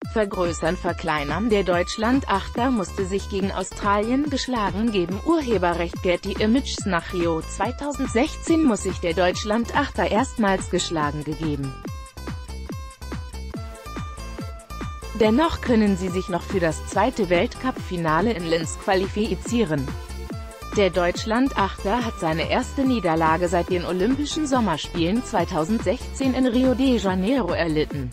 Vergrößern Verkleinern. Der Deutschland-Achter musste sich gegen Australien geschlagen geben. Urheberrecht Getty Images. Nach Rio 2016 muss sich der Deutschland-Achter erstmals geschlagen gegeben. Dennoch können sie sich noch für das zweite Weltcup-Finale in Linz qualifizieren. Der Deutschland-Achter hat seine erste Niederlage seit den Olympischen Sommerspielen 2016 in Rio de Janeiro erlitten.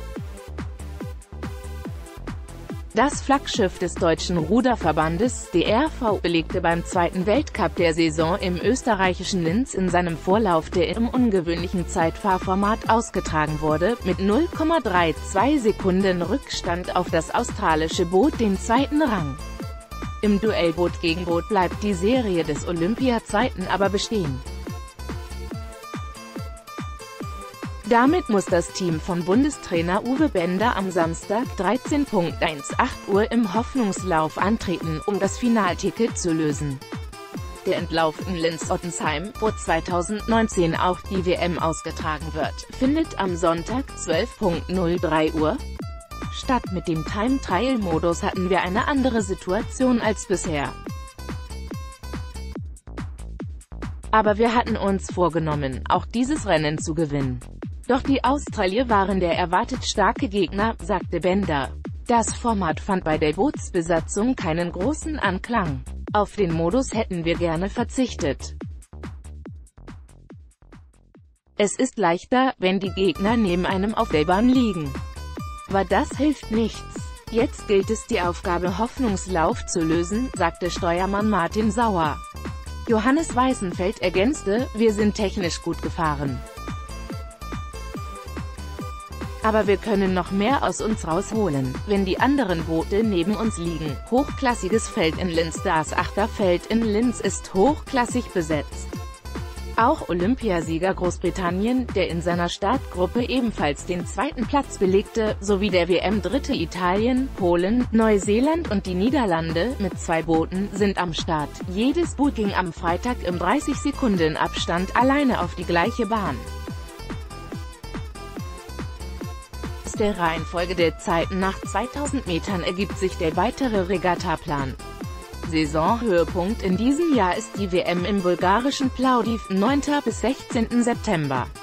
Das Flaggschiff des Deutschen Ruderverbandes, DRV, belegte beim zweiten Weltcup der Saison im österreichischen Linz in seinem Vorlauf, der im ungewöhnlichen Zeitfahrformat ausgetragen wurde, mit 0,32 Sekunden Rückstand auf das australische Boot den zweiten Rang. Im Duell Boot gegen Boot bleibt die Serie des Olympiazweiten aber bestehen. Damit muss das Team von Bundestrainer Uwe Bender am Samstag 13:18 Uhr im Hoffnungslauf antreten, um das Finalticket zu lösen. Der Entlauf in Linz-Ottensheim, wo 2019 auch die WM ausgetragen wird, findet am Sonntag 12:03 Uhr statt. Mit dem Time-Trial-Modus hatten wir eine andere Situation als bisher. Aber wir hatten uns vorgenommen, auch dieses Rennen zu gewinnen. Doch die Australier waren der erwartet starke Gegner, sagte Bender. Das Format fand bei der Bootsbesatzung keinen großen Anklang. Auf den Modus hätten wir gerne verzichtet. Es ist leichter, wenn die Gegner neben einem auf der Bahn liegen. Aber das hilft nichts. Jetzt gilt es, die Aufgabe Hoffnungslauf zu lösen, sagte Steuermann Martin Sauer. Johannes Weißenfeld ergänzte: Wir sind technisch gut gefahren. Aber wir können noch mehr aus uns rausholen, wenn die anderen Boote neben uns liegen. Hochklassiges Feld in Linz. Das Achterfeld in Linz ist hochklassig besetzt. Auch Olympiasieger Großbritannien, der in seiner Startgruppe ebenfalls den zweiten Platz belegte, sowie der WM-Dritte Italien, Polen, Neuseeland und die Niederlande, mit 2 Booten, sind am Start. Jedes Boot ging am Freitag im 30-Sekunden-Abstand alleine auf die gleiche Bahn. Aus der Reihenfolge der Zeiten nach 2000 Metern ergibt sich der weitere Regattaplan. Saisonhöhepunkt in diesem Jahr ist die WM im bulgarischen Plovdiv, 9. bis 16. September.